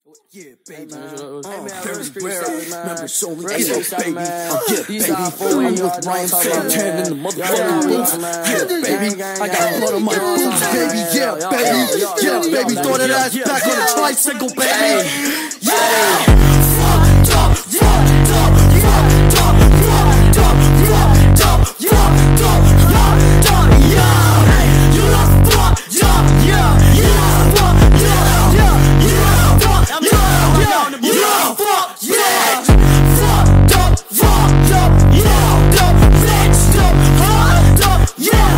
Yeah, baby. Very rare. Members only baby. Yeah, baby. I'm with Ryan Santan in the motherfucking booth. Yeah, baby. I got blood on my boots, baby. Yeah, baby. Yeah, baby. Throw that ass back on the tricycle, baby. Yeah. Fucked up, fucked up, fucked up, fucked up, fucked up, fucked up, fucked up, yeah. You look fucked up, yeah. You look fucked up, yeah. You look fucked up, yeah. You look fucked, yeah. Fucked up, fucked up, fixed up, fucked up, yeah.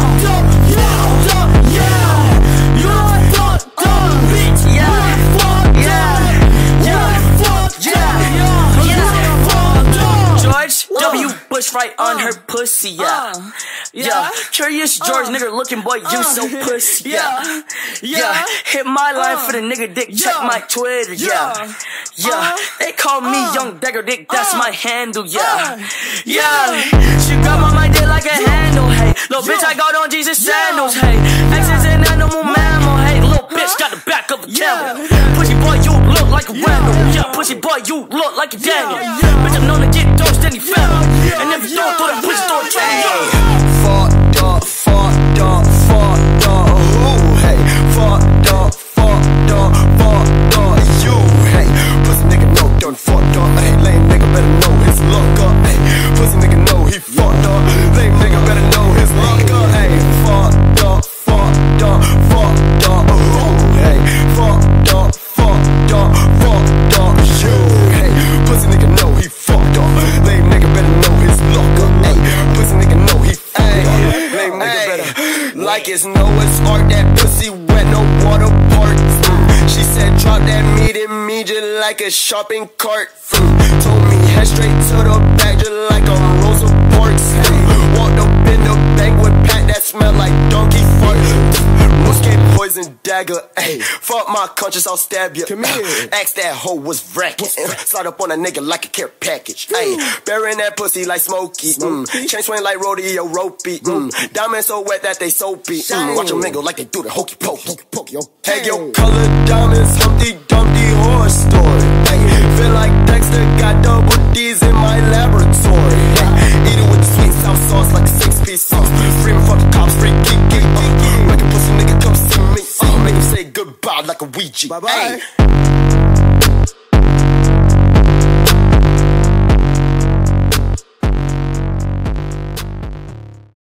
Fucked up, yeah. You look fucked up, bitch, yeah. Fucked up, yeah. Fucked up, yeah. Fucked up. George W. Bush right on her pussy, yeah. Yeah, Curious George, nigga looking boy, you so pussy, yeah. Yeah, hit my line for the nigga dick, check my Twitter, yeah. Yeah, they call me Young Dagger Dick, that's my handle, yeah. Yeah, she grab on my dick like a handle, hey. Little bitch, I got on Jesus sandals, hey. X is an animal mammal, hey. Little bitch got the back of a camel. Pussy boy, you look like a Randall, yeah. Pussy boy, you look like a Daniel. Bitch, I'm known to get dogs, then he fell. And if you don't throw that pussy, throw a train, Fucked up, fucked up, fucked up, ooh, hey. Fucked up, fucked up, fucked up, you, hey. Pussy nigga know done fucked up, hey. Lame nigga better know his luck up, hey. Pussy nigga know he fucked up. Lame nigga better know his luck up, hey. Fucked up, fucked up, fucked up, ooh, hey. Fucked up, fucked up, fucked up, you, hey. Pussy nigga know he fucked up. Lame nigga better know his luck up, hey. Pussy nigga know he fucked up. Lame nigga better. Like it's Noah's Ark, that pussy wet, no water park. She said drop that meat in me just like a shopping cart. Told me head straight to the back just like a Rosa Parks. Walked up in the bank with Pat that smell like donkey fart. Muscat poison dagger, ayy. Fuck my conscience, I'll stab you. Ask that hoe what's racket. Slide up on a nigga like a care package. Ayy, burying that pussy like Smokey. Chain swing like rodeo ropey. Diamonds so wet that they soapy. Watch them mingle like they do the hokey pokey. Hey, yo, colored diamonds, Humpty Dumpty horror story. Ay, feel like Dexter got double D's in my laboratory. Eat it with the sweet South sauce like a 6-piece sauce. Freeman fuck the cops, free geek. Make a pussy nigga come see me. Make him say goodbye like a Ouija. Bye-bye.